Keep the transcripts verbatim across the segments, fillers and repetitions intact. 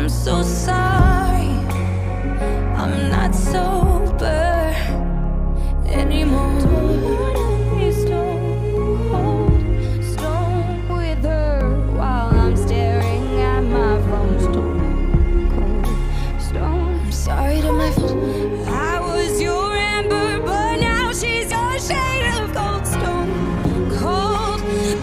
I'm so sorry, I'm not sober anymore. Don't wanna be stone cold, stone with her while I'm staring at my phone. Stone cold, stone. I'm sorry to my friend. I was your amber, but now she's your shade of gold. Stone cold,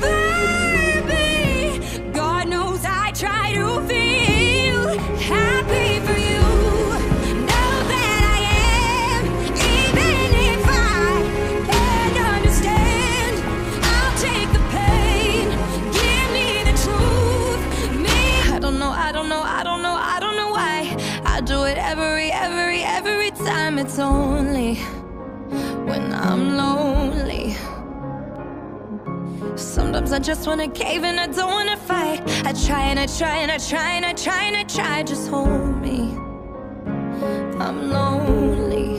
baby. God knows I try to feel happy for you. Know that I am, even if I can't understand. I'll take the pain, give me the truth. Me, I don't know, I don't know, I don't know, I don't know why I do it every, every, every time. It's only when I'm lonely. Sometimes I just wanna cave and I don't wanna fight. I try and I try and I try and I try and I try. Just hold me, I'm lonely.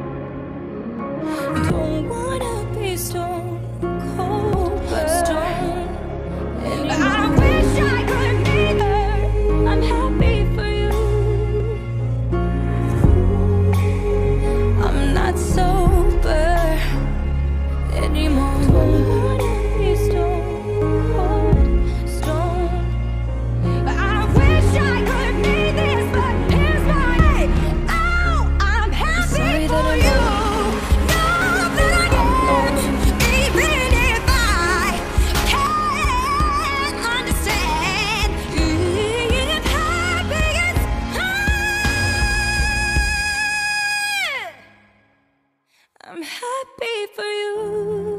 Don't wanna be stone cold, stone. I wish I could be there. I'm happy for you. I'm not sober anymore. Don't wanna be stone cold, stone. I wish I could be this, but here's my oh, I'm happy for you. Know that I am, even if I can't understand. If happy is high, I'm happy for you.